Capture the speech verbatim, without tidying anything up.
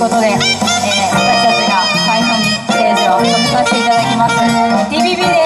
ことで、えー、私たちが最初にステージを務めさせていただきます。 ティービービー